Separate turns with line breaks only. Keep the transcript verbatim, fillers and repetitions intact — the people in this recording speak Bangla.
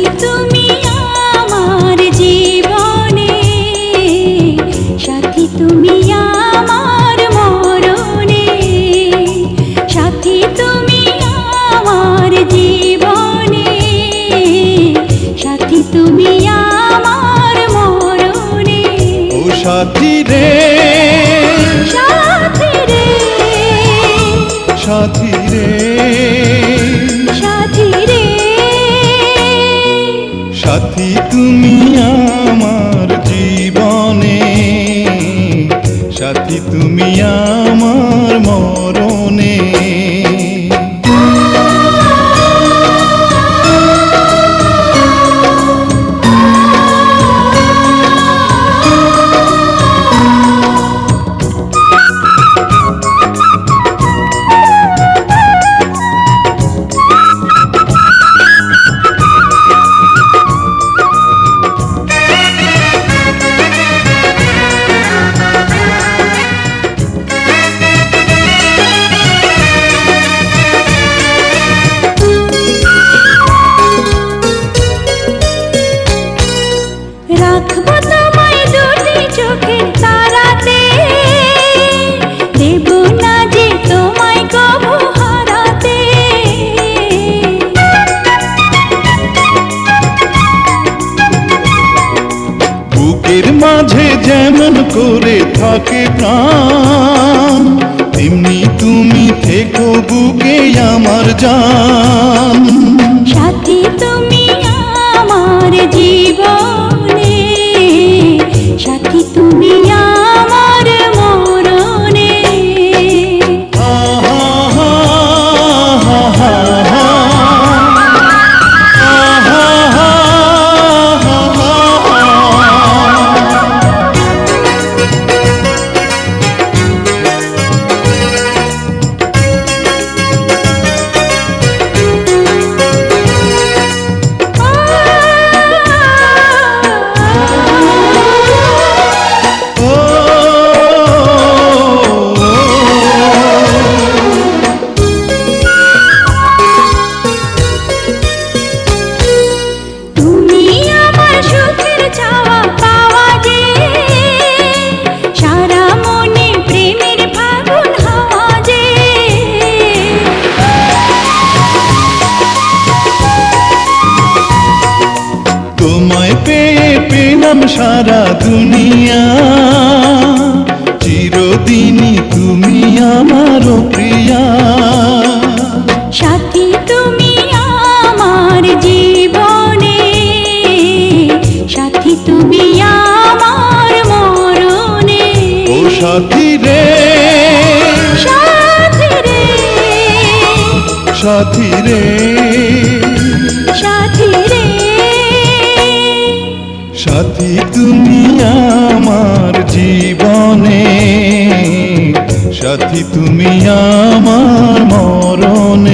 তুমি আমার জীবনে, সাথী তুমি আমার মরণে, সাথী তুমি আমার জীবনে, সাথী তুমি আমার মরণে।
ও সাথী রে,
সাথী রে,
সাথী রে,
সাথী রে,
সাথী তুমি আমার জীবনে, সাথী তুমি আমার মরণে।
রাখবো তোমায় দুটি চোখের তারাতে, দেব না যে তোমায় কবু হারাতে।
বুকের মাঝে যেমন করে থাকে প্রাণ, তেমনি তুমি থেকো বুকে আমার জান।
সাথী তুমি আমার জীবনে, সাথী তুমি আমার মরণে।
তোমায় পেয়ে পেলাম সারা দুনিয়া, চিরদিনই তুমি আমার প্রিয়া।
সাথী তুমি আমার জীবনে, সাথী তুমি আমার মরণে।
ও সাথী রে,
সাথী রে,
সাথী রে,
সাথী রে,
সাথী তুমি আমার জীবনে, সাথী তুমি আমার মরণে।